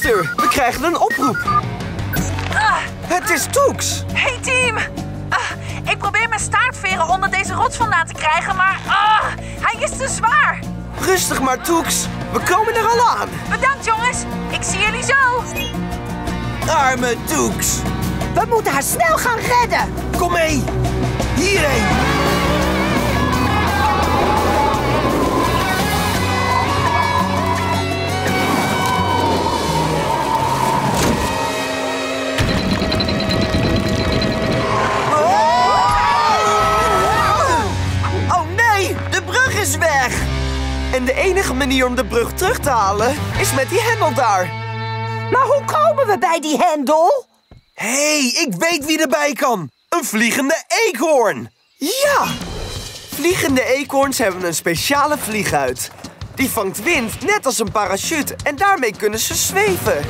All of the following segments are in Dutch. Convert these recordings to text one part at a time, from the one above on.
monster! We krijgen een oproep. Het is Toeks. Hey team! Ik probeer mijn staartveren onder deze rots vandaan te krijgen, maar hij is te zwaar. Rustig maar, Toeks. We komen er al aan. Bedankt jongens, ik zie jullie zo. Arme Toeks. We moeten haar snel gaan redden. Kom mee. Hierheen. Oh nee, de brug is weg. En de enige manier om de brug terug te halen is met die hendel daar. Maar hoe komen we bij die hendel? Hé, ik weet wie erbij kan. Een vliegende eekhoorn. Ja! Vliegende eekhoorns hebben een speciale vlieguit. Die vangt wind net als een parachute en daarmee kunnen ze zweven.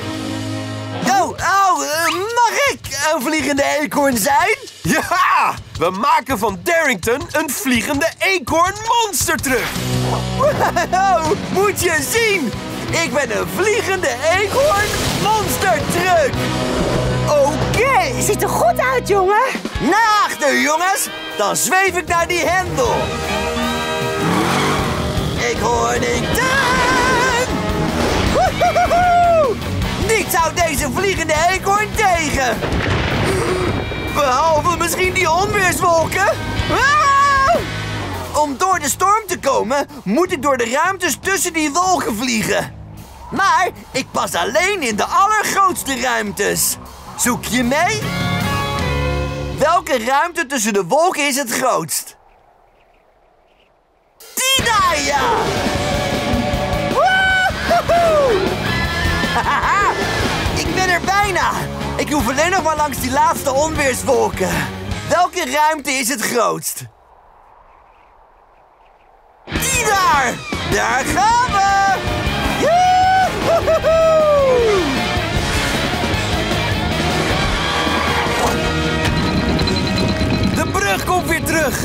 Mag ik een vliegende eekhoorn zijn? Ja! We maken van Darrington een vliegende eekhoorn monstertruck. Wow, moet je zien! Ik ben een vliegende eekhoorn monstertruck. Oké. Ziet er goed uit, jongen. Naar achter, jongens. Dan zweef ik naar die hendel. Ik hoor niet. Niets houdt deze vliegende eekhoorn tegen. Behalve misschien die onweerswolken. Om door de storm te komen, moet ik door de ruimtes tussen die wolken vliegen. Maar ik pas alleen in de allergrootste ruimtes. Zoek je mee? Welke ruimte tussen de wolken is het grootst? Die daar, ja! Woehoehoe! Hahaha! Ik ben er bijna! Ik hoef alleen nog maar langs die laatste onweerswolken. Welke ruimte is het grootst? Die daar! Daar gaan we! Joehoehoe! De brug komt weer terug.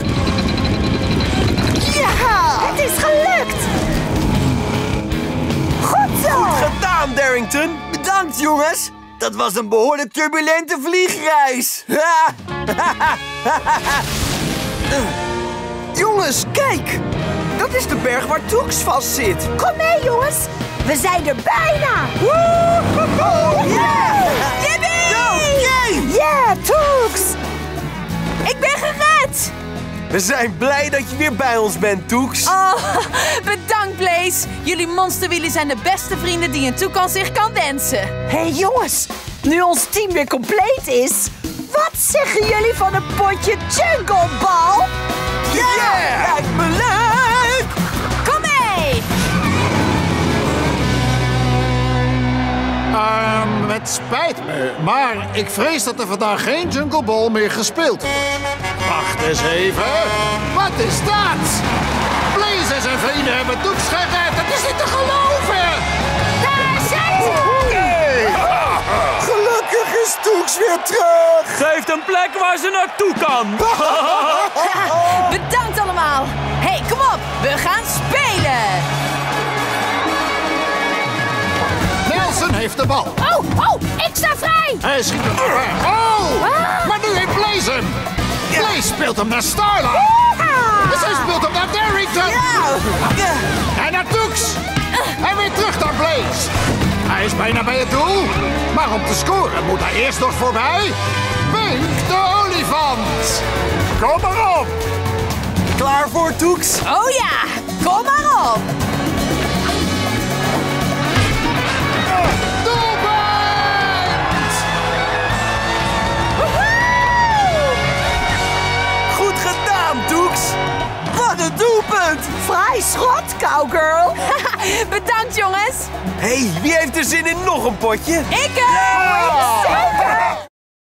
Ja, het is gelukt. Goed zo. Goed gedaan, Darrington. Bedankt, jongens. Dat was een behoorlijk turbulente vliegreis. Jongens, kijk. Dat is de berg waar Toeks vast zit. Kom mee, jongens. We zijn er bijna. Oh, yeah! Yippie! Ja, Toeks. Ik ben gered! We zijn blij dat je weer bij ons bent, Toeks. Oh, bedankt Blaze. Jullie monsterwielen zijn de beste vrienden die een toekomst zich kan wensen. Hé, jongens. Nu ons team weer compleet is, wat zeggen jullie van een potje Jungle Ball? Yeah! Lijkt me leuk! Kom mee! Het spijt me, maar ik vrees dat er vandaag geen Jungle Ball meer gespeeld wordt. Wacht eens even. Wat is dat? Blaze en zijn vrienden hebben Toeks gered. Het is niet te geloven! Daar zijn ze! Gelukkig is Toeks weer terug! Ze heeft een plek waar ze naartoe kan. Bedankt allemaal. Hey, kom op. We gaan spelen. Nelson heeft de bal. Oh, ik sta vrij! Hij schiet hem weg. Oh! Maar nu heeft Blaze hem. Blaze speelt hem naar Starlight. Dus hij speelt hem naar Darrington. En naar Toeks. En weer terug naar Blaze. Hij is bijna bij het doel. Maar om te scoren moet hij eerst nog voorbij Pink de olifant. Kom maar op. Klaar voor, Toeks? Oh ja, kom maar op. Doelpunt! Goed gedaan, Toeks! Wat een doelpunt! Vrij schot, cowgirl. Bedankt jongens. Hé, wie heeft er zin in nog een potje? Ik Zeker!